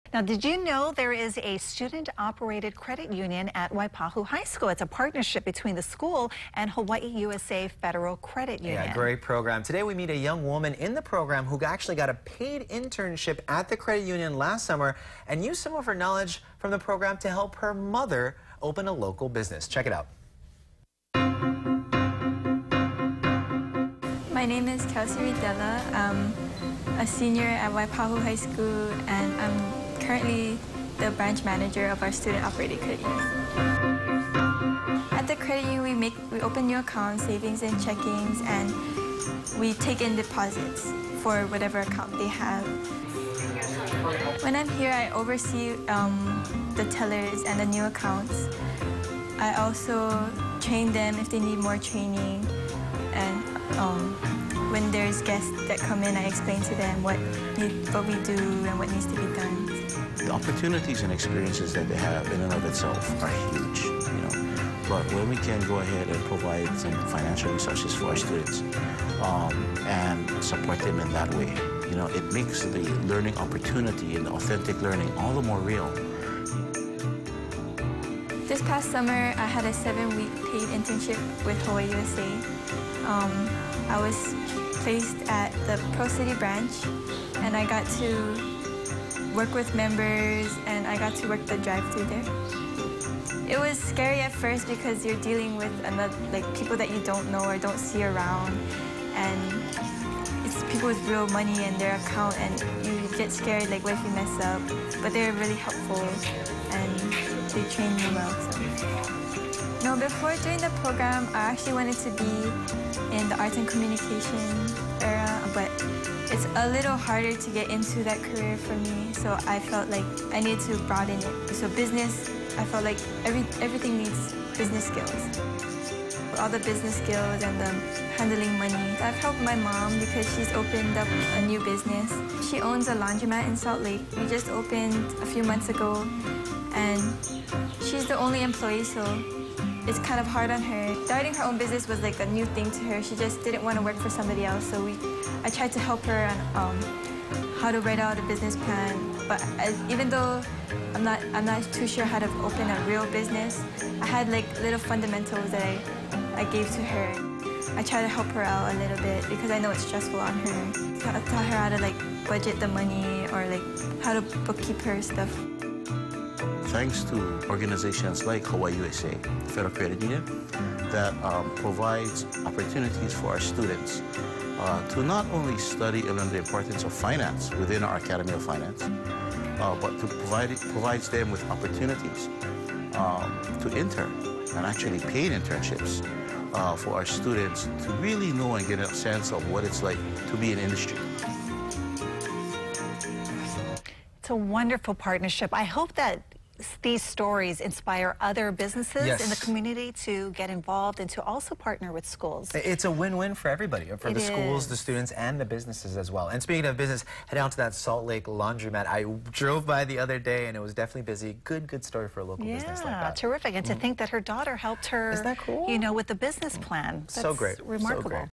Now, did you know there is a student-operated credit union at Waipahu High School? It's a partnership between the school and Hawaii USA Federal Credit Union. Yeah, great program. Today we meet a young woman in the program who actually got a paid internship at the credit union last summer and used some of her knowledge from the program to help her mother open a local business. Check it out. My name is Kelsie Ridela. I'm a senior at Waipahu High School, and I'm currently the branch manager of our student-operated credit union. At the credit union, we open new accounts, savings and checkings, and we take in deposits for whatever account they have. When I'm here, I oversee the tellers and the new accounts. I also train them if they need more training, and when there's guests that come in, I explain to them what we do and what needs to be done. The opportunities and experiences that they have in and of itself are huge, But when we can go ahead and provide some financial resources for our students and support them in that way, it makes the learning opportunity and authentic learning all the more real. This past summer, I had a 7-week paid internship with Hawaii USA. I was placed at the Pro City branch, and I got to work with members, and I got to work the drive-thru there. It was scary at first because you're dealing with people that you don't know or don't see around, and it's people with real money in their account, and you get scared, what if you mess up? But they're really helpful, and they train me well. No, before doing the program, I actually wanted to be in the arts and communication era, but it's a little harder to get into that career for me, so I felt like I needed to broaden it. So business, I felt like everything needs business skills. All the business skills and the handling money. I've helped my mom because she's opened up a new business. She owns a laundromat in Salt Lake. We just opened a few months ago, and she's the only employee, so it's kind of hard on her. Starting her own business was a new thing to her. She just didn't want to work for somebody else, so I tried to help her on how to write out a business plan. But even though I'm not too sure how to open a real business, I had little fundamentals that I gave to her. I try to help her out a little bit because I know it's stressful on her. I taught her how to budget the money or how to bookkeep her stuff. Thanks to organizations like Hawaii USA, Federal Credit Union, that provides opportunities for our students to not only study and learn the importance of finance within our Academy of Finance, but to provides them with opportunities to intern and actually paid internships for our students to really know and get a sense of what it's like to be in industry. It's a wonderful partnership. I hope that these stories inspire other businesses in the community to get involved and to also partner with schools. It's a win-win for everybody, for the schools, the students, and the businesses as well. And speaking of business, head out to that Salt Lake laundromat. I drove by the other day and it was definitely busy. Good story for a local business like that. Yeah, terrific. And to think that her daughter helped her, with the business plan. That's so great. Remarkable. So great.